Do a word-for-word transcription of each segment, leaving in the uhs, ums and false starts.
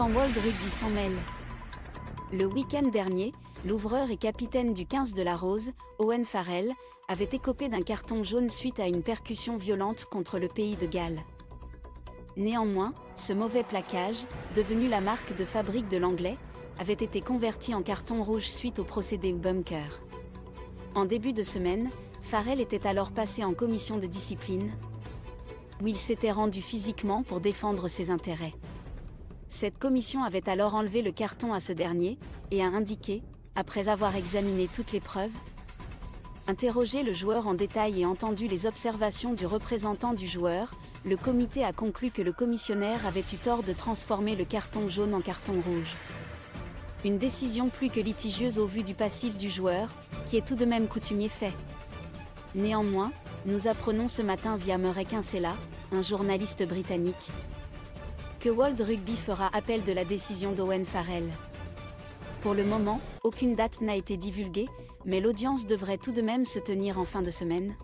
quand World Rugby s'en mêle. Le week-end dernier, l'ouvreur et capitaine du quinze de la Rose, Owen Farrell, avait écopé d'un carton jaune suite à une percussion violente contre le pays de Galles. Néanmoins, ce mauvais plaquage, devenu la marque de fabrique de l'Anglais, avait été converti en carton rouge suite au procédé bunker. En début de semaine, Farrell était alors passé en commission de discipline, où il s'était rendu physiquement pour défendre ses intérêts. Cette commission avait alors enlevé le carton à ce dernier, et a indiqué, après avoir examiné toutes les preuves, interrogé le joueur en détail et entendu les observations du représentant du joueur, le comité a conclu que le commissionnaire avait eu tort de transformer le carton jaune en carton rouge. Une décision plus que litigieuse au vu du passif du joueur, qui est tout de même coutumier fait. Néanmoins, nous apprenons ce matin via Murray Kinsella, un journaliste britannique, que World Rugby fera appel de la décision d'Owen Farrell. Pour le moment, aucune date n'a été divulguée, mais l'audience devrait tout de même se tenir en fin de semaine,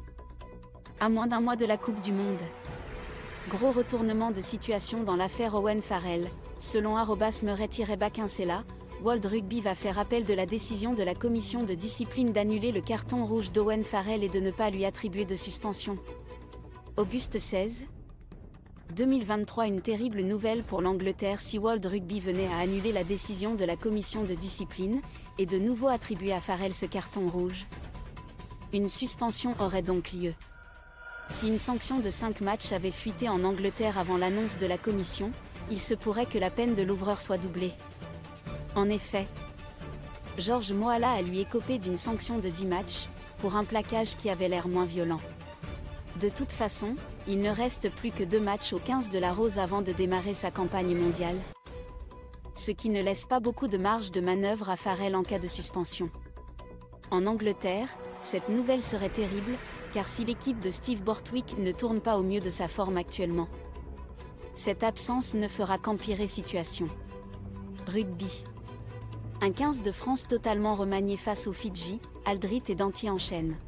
à moins d'un mois de la Coupe du Monde. Gros retournement de situation dans l'affaire Owen Farrell. Selon arobase Murray-Kinsella, World Rugby va faire appel de la décision de la commission de discipline d'annuler le carton rouge d'Owen Farrell et de ne pas lui attribuer de suspension. Auguste seize deux mille vingt-trois. Une terrible nouvelle pour l'Angleterre si World Rugby venait à annuler la décision de la commission de discipline, et de nouveau attribuer à Farrell ce carton rouge. Une suspension aurait donc lieu. Si une sanction de cinq matchs avait fuité en Angleterre avant l'annonce de la commission, il se pourrait que la peine de l'ouvreur soit doublée. En effet, George Moala a lui écopé d'une sanction de dix matchs, pour un plaquage qui avait l'air moins violent. De toute façon, il ne reste plus que deux matchs au quinze de la Rose avant de démarrer sa campagne mondiale. Ce qui ne laisse pas beaucoup de marge de manœuvre à Farrell en cas de suspension. En Angleterre, cette nouvelle serait terrible, car si l'équipe de Steve Borthwick ne tourne pas au mieux de sa forme actuellement, cette absence ne fera qu'empirer situation. Rugby. Un quinze de France totalement remanié face aux Fidji, Aldrit et Danty enchaînent.